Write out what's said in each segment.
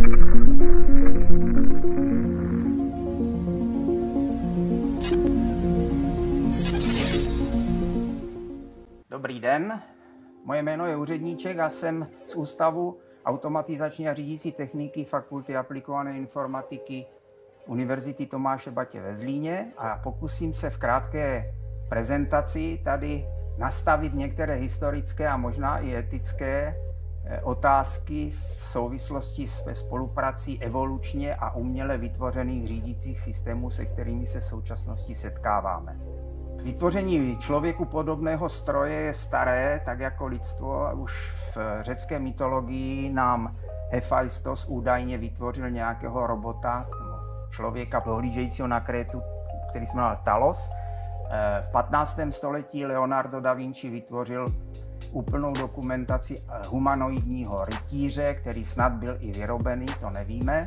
Dobrý den, moje jméno je Úředníček a jsem z Ústavu automatizační a řídící techniky Fakulty aplikované informatiky Univerzity Tomáše Bati ve Zlíně a pokusím se v krátké prezentaci tady nastavit některé historické a možná i etické otázky v souvislosti se spoluprací evolučně a uměle vytvořených řídících systémů, se kterými se v současnosti setkáváme. Vytvoření člověku podobného stroje je staré, tak jako lidstvo. Už v řecké mytologii nám Hephaistos údajně vytvořil nějakého robota, člověka dohlížejícího na Krétu, který se jmenoval Talos. V 15. století Leonardo da Vinci vytvořil úplnou dokumentaci humanoidního rytíře, který snad byl i vyrobený, to nevíme.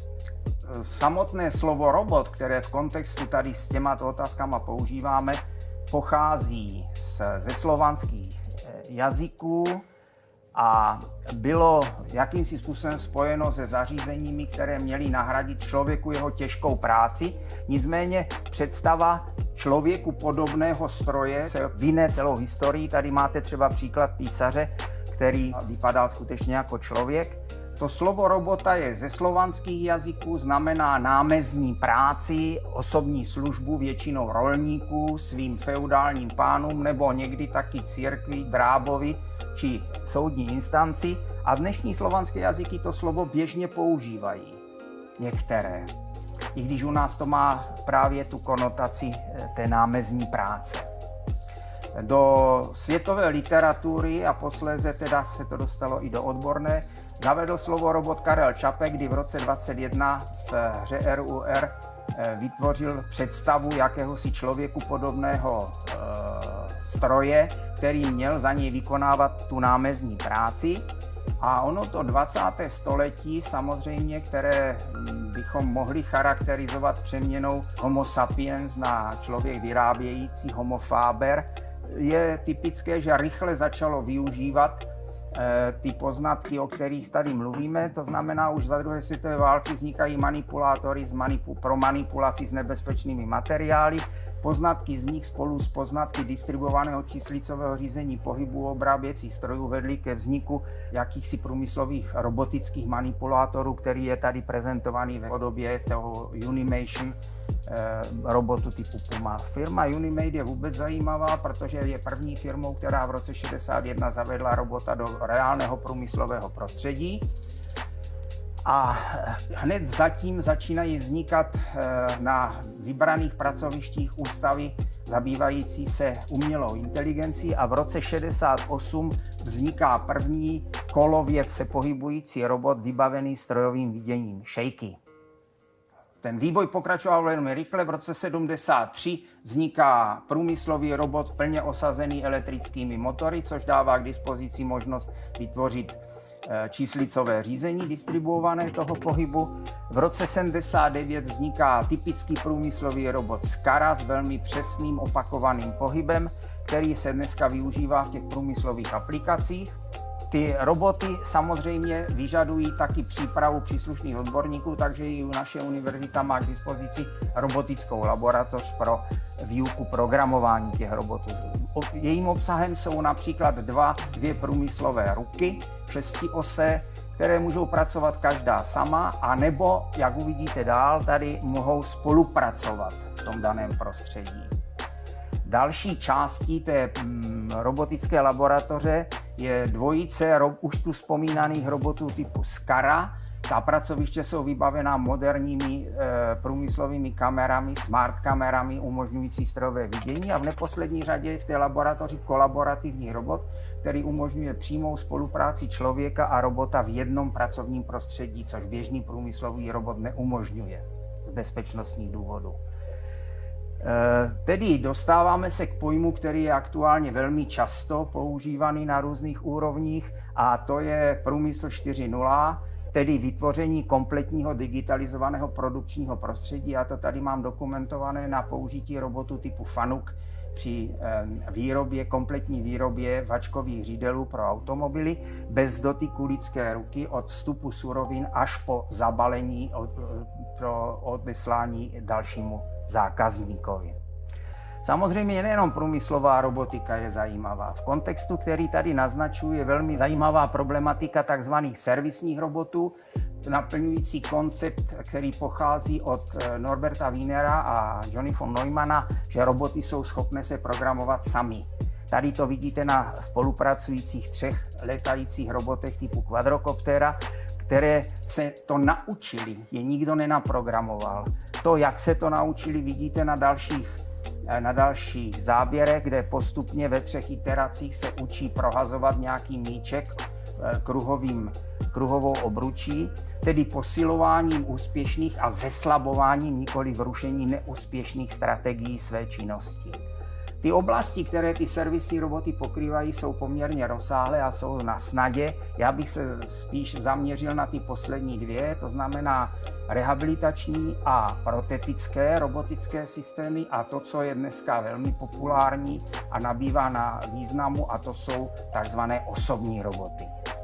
Samotné slovo robot, které v kontextu tady s těmato otázkama používáme, pochází ze slovanských jazyků a bylo jakýmsi způsobem spojeno se zařízeními, které měly nahradit člověku jeho těžkou práci. Nicméně představa člověku podobného stroje se vyne celou historii. Tady máte třeba příklad písaře, který vypadal skutečně jako člověk. To slovo robota je ze slovanských jazyků, znamená námezní práci, osobní službu většinou rolníků svým feudálním pánům nebo někdy taky církvi, drábovi či soudní instanci. A dnešní slovanské jazyky to slovo běžně používají. Některé. I když u nás to má právě tu konotaci té námezní práce. Do světové literatury a posléze teda se to dostalo i do odborné, zavedl slovo robot Karel Čapek, kdy v roce 2021 v hře RUR vytvořil představu jakéhosi člověku podobného stroje, který měl za něj vykonávat tu námezní práci. A ono to 20. století samozřejmě, které bychom mohli charakterizovat přeměnou Homo sapiens na člověk vyrábějící Homo faber, je typické, že rychle začalo využívat ty poznatky, o kterých tady mluvíme. To znamená, už za druhé světové války vznikají manipulátory pro manipulaci s nebezpečnými materiály. Poznatky z nich spolu s poznatky distribuovaného číslicového řízení pohybu obráběcích strojů vedly ke vzniku jakýchsi průmyslových robotických manipulátorů, který je tady prezentovaný v podobě toho Unimation robotu typu Puma. Firma Unimate je vůbec zajímavá, protože je první firmou, která v roce 1961 zavedla robota do reálného průmyslového prostředí. A hned zatím začínají vznikat na vybraných pracovištích ústavy zabývající se umělou inteligencí a v roce 1968 vzniká první kolově se pohybující robot vybavený strojovým viděním Shaky. Ten vývoj pokračoval velmi rychle. V roce 1973 vzniká průmyslový robot plně osazený elektrickými motory, což dává k dispozici možnost vytvořit číslicové řízení distribuované toho pohybu. V roce 1979 vzniká typický průmyslový robot Skara s velmi přesným opakovaným pohybem, který se dneska využívá v těch průmyslových aplikacích. Ty roboty samozřejmě vyžadují taky přípravu příslušných odborníků, takže i naše univerzita má k dispozici robotickou laboratoř pro výuku programování těch robotů. Jejím obsahem jsou například dvě průmyslové ruky, 6osé, které můžou pracovat každá sama, anebo, jak uvidíte dál, tady mohou spolupracovat v tom daném prostředí. Další částí té robotické laboratoře je dvojice už tu vzpomínaných robotů typu Skara. Ta pracoviště jsou vybavená moderními průmyslovými kamerami, smart kamerami umožňující strojové vidění a v neposlední řadě je v té laboratoři kolaborativní robot, který umožňuje přímou spolupráci člověka a robota v jednom pracovním prostředí, což běžný průmyslový robot neumožňuje z bezpečnostních důvodů. Tedy dostáváme se k pojmu, který je aktuálně velmi často používaný na různých úrovních, a to je průmysl 4.0, tedy vytvoření kompletního digitalizovaného produkčního prostředí. Já to tady mám dokumentované na použití robotu typu Fanuc, při výrobě, kompletní výrobě vačkových řídelů pro automobily bez dotyku lidské ruky od vstupu surovin až po zabalení pro odeslání dalšímu zákazníkovi. Samozřejmě nejenom průmyslová robotika je zajímavá. V kontextu, který tady naznačuji, je velmi zajímavá problematika tzv. Servisních robotů, naplňující koncept, který pochází od Norberta Wienera a Johnny von Neumanna, že roboty jsou schopné se programovat sami. Tady to vidíte na spolupracujících 3 letajících robotech typu quadrocoptera, které se to naučili, je nikdo nenaprogramoval. To, jak se to naučili, vidíte na dalších záběrech, kde postupně ve 3 iteracích se učí prohazovat nějaký míček kruhovou obručí, tedy posilováním úspěšných a zeslabováním, nikoli rušení neúspěšných strategií své činnosti. Ty oblasti, které ty servisní roboty pokrývají, jsou poměrně rozsáhlé a jsou na snadě. Já bych se spíš zaměřil na ty poslední 2, to znamená rehabilitační a protetické robotické systémy a to, co je dneska velmi populární a nabývá na významu, a to jsou takzvané osobní roboty.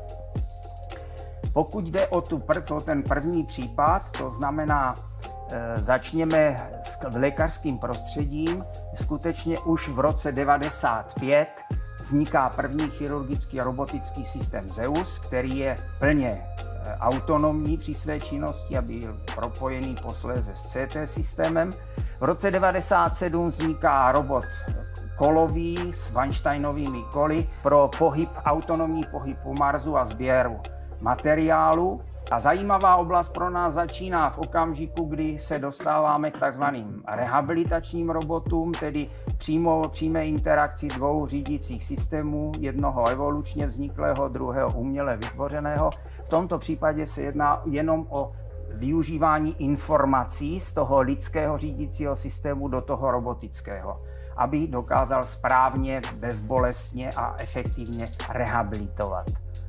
Pokud jde o ten první případ, to znamená, začněme s lékařským prostředím. Skutečně už v roce 1995 vzniká první chirurgický a robotický systém Zeus, který je plně autonomní při své činnosti a byl propojený posléze s CT systémem. V roce 1997 vzniká robot kolový s Weinsteinovými koly pro autonomní pohyb po Marsu a sběru materiálu. Ta zajímavá oblast pro nás začíná v okamžiku, kdy se dostáváme k takzvaným rehabilitačním robotům, tedy přímé interakci 2 řídících systémů, jednoho evolučně vzniklého, druhého uměle vytvořeného. V tomto případě se jedná jenom o využívání informací z toho lidského řídícího systému do toho robotického, aby dokázal správně, bezbolestně a efektivně rehabilitovat.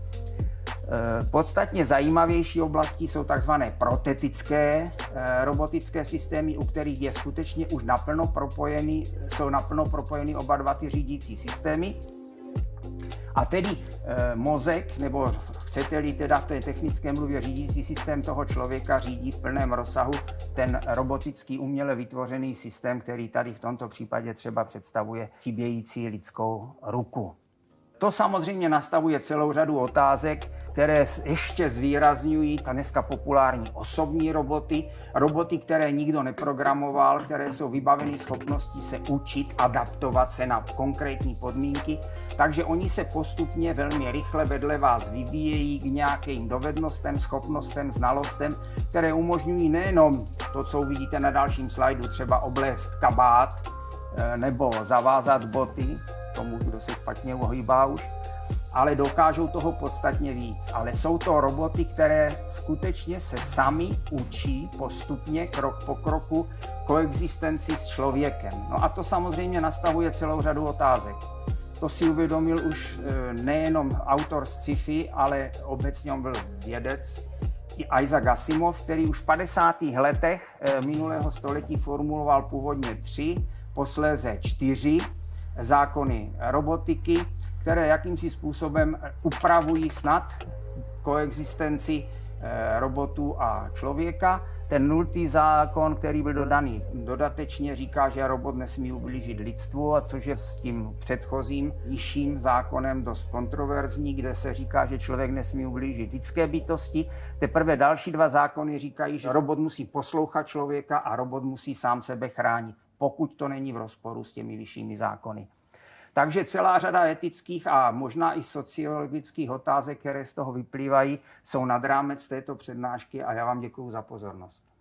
Podstatně zajímavější oblasti jsou tzv. Protetické robotické systémy, u kterých je skutečně už jsou naplno propojeny oba 2 ty řídící systémy. A tedy mozek, nebo chcete-li teda v té technické mluvě řídící systém toho člověka řídí v plném rozsahu ten robotický uměle vytvořený systém, který tady v tomto případě třeba představuje chybějící lidskou ruku. To samozřejmě nastavuje celou řadu otázek, které ještě zvýrazňují dneska populární osobní roboty, roboty, které nikdo neprogramoval, které jsou vybaveny schopností se učit, adaptovat se na konkrétní podmínky, takže oni se postupně velmi rychle vedle vás vyvíjejí k nějakým dovednostem, schopnostem, znalostem, které umožňují nejenom to, co uvidíte na dalším slajdu, třeba obléct kabát nebo zavázat boty, tomu, kdo se špatně ohýbá už, ale dokážou toho podstatně víc. Ale jsou to roboty, které skutečně se sami učí postupně, krok po kroku, koexistenci s člověkem. No a to samozřejmě nastavuje celou řadu otázek. To si uvědomil už nejenom autor z sci-fi, ale obecně on byl vědec, i Isaac Asimov, který už v 50. letech minulého století formuloval původně 3, posléze 4 zákony robotiky, které jakýmsi způsobem upravují snad koexistenci robotů a člověka. Ten 0. zákon, který byl dodaný dodatečně, říká, že robot nesmí ublížit lidstvu, a což je s tím předchozím nižším zákonem dost kontroverzní, kde se říká, že člověk nesmí ublížit lidské bytosti. Teprve další 2 zákony říkají, že robot musí poslouchat člověka a robot musí sám sebe chránit, pokud to není v rozporu s těmi vyššími zákony. Takže celá řada etických a možná i sociologických otázek, které z toho vyplývají, jsou nad rámec této přednášky a já vám děkuji za pozornost.